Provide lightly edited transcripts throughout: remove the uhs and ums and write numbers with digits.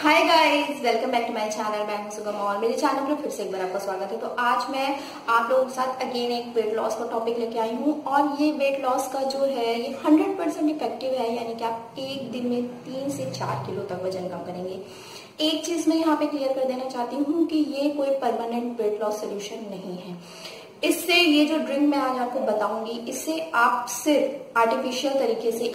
Hi guys, welcome back to my channel. मैं हूं सुगम और मेरे चैनल पर फिर से एक बार आपका स्वागत है। तो आज मैं आप लोगों के साथ अगेन एक वेट लॉस का टॉपिक लेके आई हूं और ये वेट लॉस का जो है ये 100% इफेक्टिव है, यानी कि आप एक दिन में 3 से 4 किलो तक वजन कम करेंगे। एक चीज मैं यहाँ पे क्लियर कर देना चाहती हूँ कि ये कोई परमानेंट वेट लॉस सोल्यूशन नहीं है। इससे ये जो ड्रिंक मैं आज आपको बताऊंगी, इससे आप सिर्फ आर्टिफिशियल तरीके से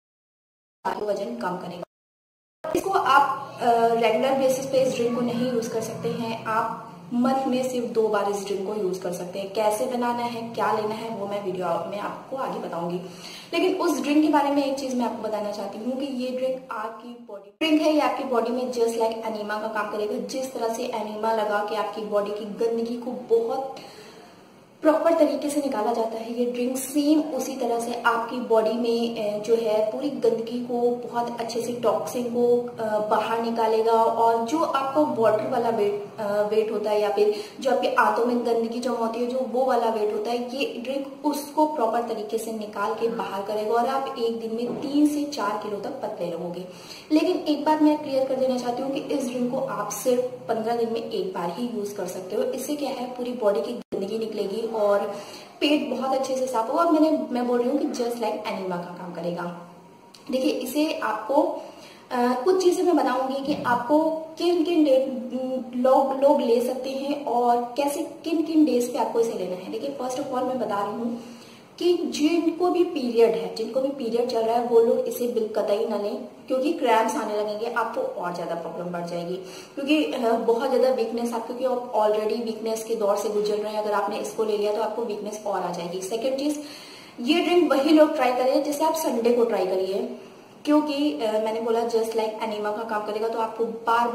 वजन कम करेंगे। इसको आप रेगुलर बेसिस पे इस ड्रिंक को नहीं यूज कर सकते हैं। आप मंथ में सिर्फ 2 बार इस ड्रिंक को यूज कर सकते हैं। कैसे बनाना है, क्या लेना है, वो मैं वीडियो में आपको आगे बताऊंगी। लेकिन उस ड्रिंक के बारे में एक चीज मैं आपको बताना चाहती हूँ कि ये ड्रिंक आपकी बॉडी ड्रिंक है, ये आपकी बॉडी में जस्ट लाइक एनीमा का काम करेगा। जिस तरह से एनीमा लगा के आपकी बॉडी की गंदगी को बहुत प्रॉपर तरीके से निकाला जाता है, ये ड्रिंक सेम उसी तरह से आपकी बॉडी में जो है पूरी गंदगी को, बहुत अच्छे से टॉक्सिन को बाहर निकालेगा। और जो आपको वाटर वाला वेट होता है या फिर जो आपके आंतों में गंदगी जमा होती है, जो वो वाला वेट होता है, ये ड्रिंक उसको प्रॉपर तरीके से निकाल के बाहर करेगा और आप एक दिन में 3 से 4 किलो तक पतले रहोगे। लेकिन एक बात मैं क्लियर कर देना चाहती हूँ कि इस ड्रिंक को आप सिर्फ 15 दिन में एक बार ही यूज कर सकते हो। इससे क्या है, पूरी बॉडी की गंदगी निकलेगी और पेट बहुत अच्छे से साफ होगा। और मैं बोल रही हूँ कि जस्ट लाइक एनीमा का काम करेगा। देखिए, इसे आपको कुछ चीजें मैं बताऊंगी कि आपको किन किन लोग ले सकते हैं और कैसे किन किन डेज पे आपको इसे लेना है। देखिए, फर्स्ट ऑफ ऑल मैं बता रही हूँ कि जिनको भी पीरियड चल रहा है वो लोग इसे कतई न लें, क्योंकि क्रैम्प्स आने लगेंगे, आपको और ज्यादा प्रॉब्लम बढ़ जाएगी। क्योंकि बहुत ज्यादा वीकनेस आप, क्योंकि आप ऑलरेडी वीकनेस के दौर से गुजर रहे हैं, अगर आपने इसको ले लिया तो आपको वीकनेस और आ जाएगी। सेकेंड चीज, ये ड्रिंक वही लोग ट्राई करें जैसे आप संडे को ट्राई करिए, क्योंकि मैंने बोला जस्ट लाइक एनीमा का काम करेगा। तो आपको बार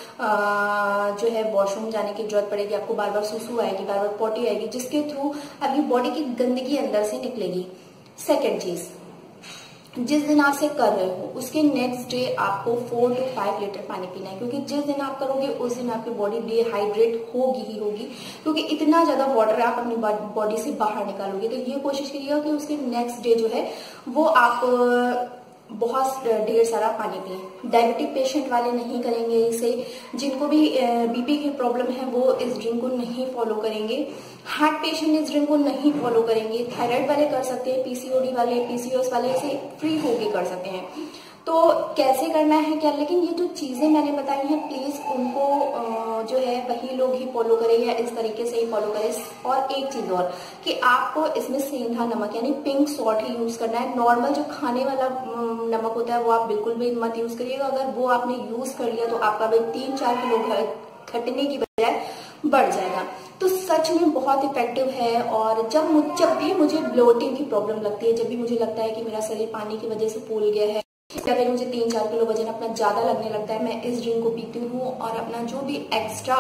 बार जो है वॉशरूम जाने की जरूरत पड़ेगी, आपको बार बार सुसु आएगी, बार बार पॉटी आएगी, जिसके थ्रू आपकी बॉडी की गंदगी अंदर से निकलेगी। सेकेंड चीज, जिस दिन आप से कर रहे हो उसके नेक्स्ट डे आपको 4 to 5 लीटर पानी पीना है, क्योंकि जिस दिन आप करोगे उस दिन आपकी बॉडी डिहाइड्रेट होगी ही होगी, क्योंकि इतना ज्यादा वाटर आप अपनी बॉडी से बाहर निकालोगे। तो ये कोशिश करिएगा कि उसके नेक्स्ट डे जो है वो आप बहुत ढेर सारा पानी पिए। डायबिटिक पेशेंट वाले नहीं करेंगे इसे, जिनको भी बीपी की प्रॉब्लम है वो इस ड्रिंक को नहीं फॉलो करेंगे। हार्ट पेशेंट इस ड्रिंक को नहीं फॉलो करेंगे। थायराइड वाले कर सकते हैं, पीसीओडी वाले, पीसीओएस वाले इसे फ्री होके कर सकते हैं। तो कैसे करना है क्या, लेकिन ये जो चीजें मैंने बताई हैं प्लीज उनको जो है वही लोग ही फॉलो करें या इस तरीके से ही फॉलो करें। और एक चीज और कि आपको इसमें सेंधा नमक यानी पिंक सॉल्ट ही यूज करना है। नॉर्मल जो खाने वाला नमक होता है वो आप बिल्कुल भी मत यूज करिएगा। अगर वो आपने यूज कर लिया तो आपका वेट 3-4 किलो घटने की बजाय बढ़ जाएगा। तो सच में बहुत इफेक्टिव है। और जब भी मुझे ब्लोटिंग की प्रॉब्लम लगती है, जब भी मुझे लगता है कि मेरा शरीर पानी की वजह से फूल गया है या फिर मुझे 3-4 किलो वजन अपना ज्यादा लगने लगता है, मैं इस ड्रिंक को पीती हूँ और अपना जो भी एक्स्ट्रा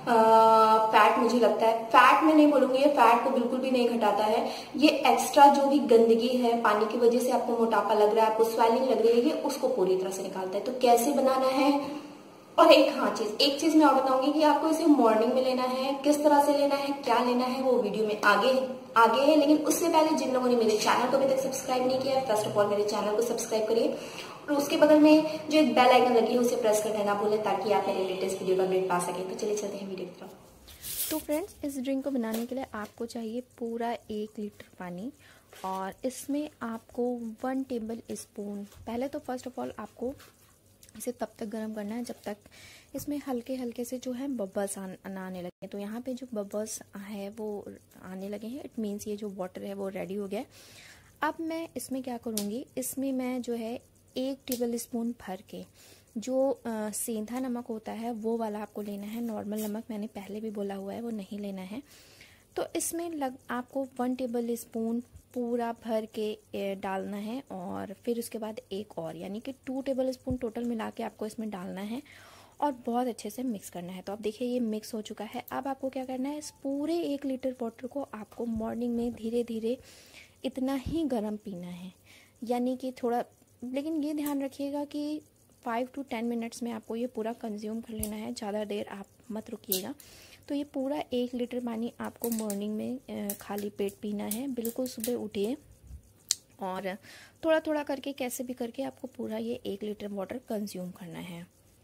फैट मुझे लगता है, फैट में नहीं बोलूंगी, ये फैट को बिल्कुल भी नहीं घटाता है, ये एक्स्ट्रा जो भी गंदगी है पानी की वजह से आपको मोटापा लग रहा है, आपको स्वेलिंग लग रही है, ये उसको पूरी तरह से निकालता है। तो कैसे बनाना है, और एक चीज मैं और बताऊंगी कि आपको इसे मॉर्निंग में लेना है, किस तरह से लेना है, क्या लेना है, वो वीडियो में आगे है। लेकिन उससे पहले जिन लोगों ने मेरे चैनल को अभी तक सब्सक्राइब नहीं किया है, फर्स्ट ऑफ ऑल मेरे चैनल को सब्सक्राइब करिए और उसके बगल में जो एक बेल आइकन लगी है उसे प्रेस करना ना भूलें, ताकि आप मेरे लेटेस्ट वीडियो का अपडेट पा सके। तो चलिए चलते हैं वीडियो की तरफ। तो फ्रेंड्स, इस ड्रिंक को बनाने के लिए आपको चाहिए पूरा 1 लीटर पानी और इसमें आपको 1 टेबल स्पून, पहले तो फर्स्ट ऑफ ऑल आपको इसे तब तक गर्म करना है जब तक इसमें हल्के हल्के से जो है बबल्स आने लगे। तो यहाँ पे जो बबल्स है वो आने लगे हैं, इट मीन्स ये जो वाटर है वो रेडी हो गया है। अब मैं इसमें क्या करूँगी, इसमें मैं जो है 1 टेबल स्पून भर के जो सेंधा नमक होता है वो वाला आपको लेना है। नॉर्मल नमक मैंने पहले भी बोला हुआ है वो नहीं लेना है। तो इसमें आपको 1 टेबल स्पून पूरा भर के डालना है और फिर उसके बाद एक और, यानी कि 2 टेबल स्पून टोटल मिला के आपको इसमें डालना है और बहुत अच्छे से मिक्स करना है। तो अब देखिए ये मिक्स हो चुका है। अब आपको क्या करना है, इस पूरे 1 लीटर वाटर को आपको मॉर्निंग में धीरे धीरे इतना ही गर्म पीना है, यानी कि थोड़ा, लेकिन ये ध्यान रखिएगा कि 5 to 10 मिनट्स में आपको ये पूरा कंज्यूम कर लेना है, ज़्यादा देर आप मत रुकिएगा। तो ये पूरा 1 लीटर पानी आपको मॉर्निंग में खाली पेट पीना है। बिल्कुल सुबह उठिए और थोड़ा थोड़ा करके कैसे भी करके आपको पूरा ये 1 लीटर वाटर कंज्यूम करना है।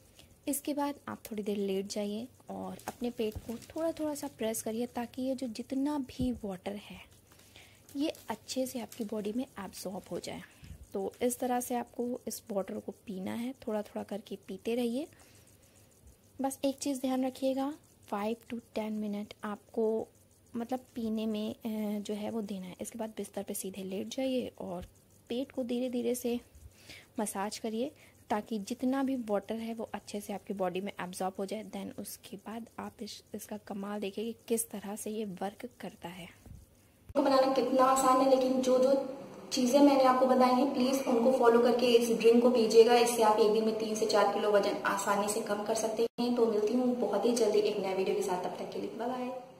इसके बाद आप थोड़ी देर लेट जाइए और अपने पेट को थोड़ा थोड़ा सा प्रेस करिए ताकि ये जो जितना भी वाटर है ये अच्छे से आपकी बॉडी में एब्जॉर्ब हो जाए। तो इस तरह से आपको इस वाटर को पीना है, थोड़ा थोड़ा करके पीते रहिए। बस एक चीज़ ध्यान रखिएगा, 5 to 10 मिनट आपको मतलब पीने में जो है वो देना है। इसके बाद बिस्तर पे सीधे लेट जाइए और पेट को धीरे धीरे से मसाज करिए ताकि जितना भी वाटर है वो अच्छे से आपकी बॉडी में एब्जॉर्ब हो जाए। देन उसके बाद आप इसका कमाल देखिए कि किस तरह से ये वर्क करता है। को बनाना कितना आसान है, लेकिन जो जो चीज़ें मैंने आपको बताई हैं प्लीज़ उनको फॉलो करके इस ड्रिंक को पीजिएगा। इससे आप एक दिन में 3 से 4 किलो वजन आसानी से कम कर सकते हैं। तो मिलती हूँ बहुत ही जल्दी एक नए वीडियो के साथ, तब तक के लिए बाय बाय।